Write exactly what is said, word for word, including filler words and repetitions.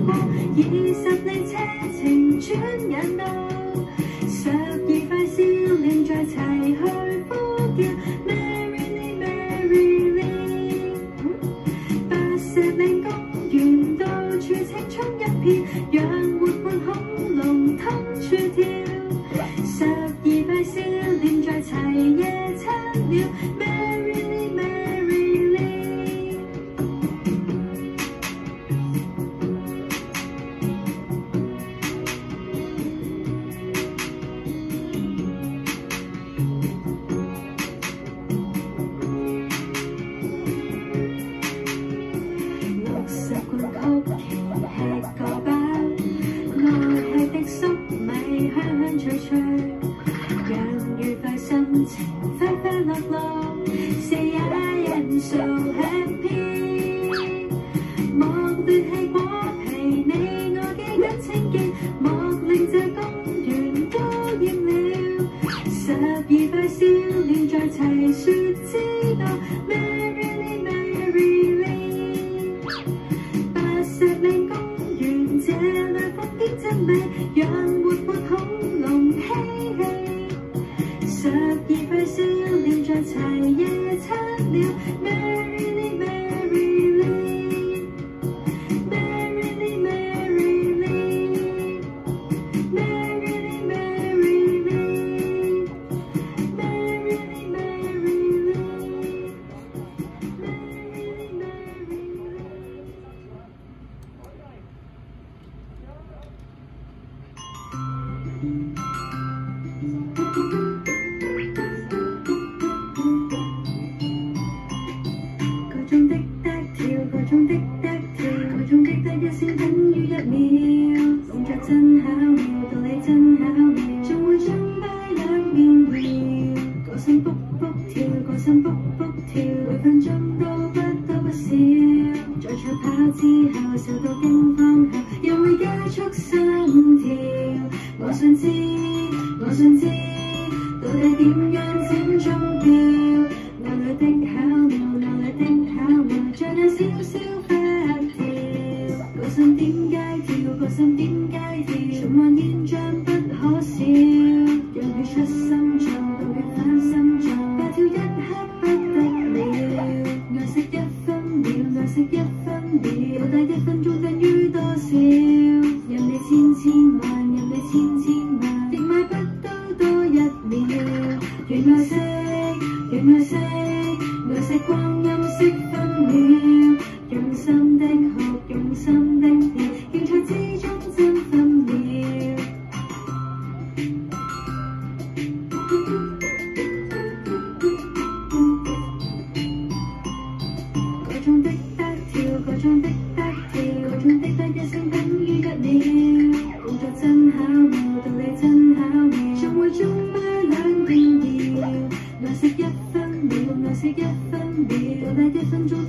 過，二十里車程轉眼到，十二塊笑臉再齊去呼叫 Merrily Merrily。白石嶺公園到處青蔥一片，讓活潑恐龍通處跳，十二塊笑臉再齊夜餐了 Merrily Merrily。六十罐曲奇吃個飽，愛吃的粟米香香脆脆，讓愉快心情快快樂樂 ，Say I am so happy。莫劣氣果皮，你我幾緊清潔，莫令這公園都厭了。十二塊笑臉再齊説知道 ，Merrily Merrily。白石嶺公園這裏風景真美，讓活潑恐龍嬉戲。十二塊笑臉再齊夜餐了 ，Merrily Merrily。Merrily Merrily。Merrily Merrily。Merrily Merrily。Merrily Merrily。個鐘的得跳，個鐘的得跳，個鐘的得一聲等於一秒，動作真巧妙，道理真巧妙，仲會將擺兩面搖，個心卜卜跳，個心卜卜跳，每分鐘都不多不少，在賽跑之後受到驚慌後，又會加速心跳。我想知，我想知，到底點樣剪鐘錶？腦裏的巧妙，腦裏的巧妙，像有少少發跳。個心點解跳？個心點解跳？循環現象不可少，讓血出心臟，到血返心臟，快跳一刻不得了。愛惜一分秒，愛惜一分秒，到底一分鐘等於多少？任你千千萬，任你千千萬，亦買不到多一秒。願愛惜，願愛惜，愛惜光陰惜分秒，用心的哭，用心的跳，競賽之中爭分秒。個鐘的得跳，個鐘的得跳，個鐘的得一聲等於一秒，動作真巧妙，道理真巧妙，仲會將擺兩邊搖，愛惜一分秒，愛惜一分秒，到底一分鐘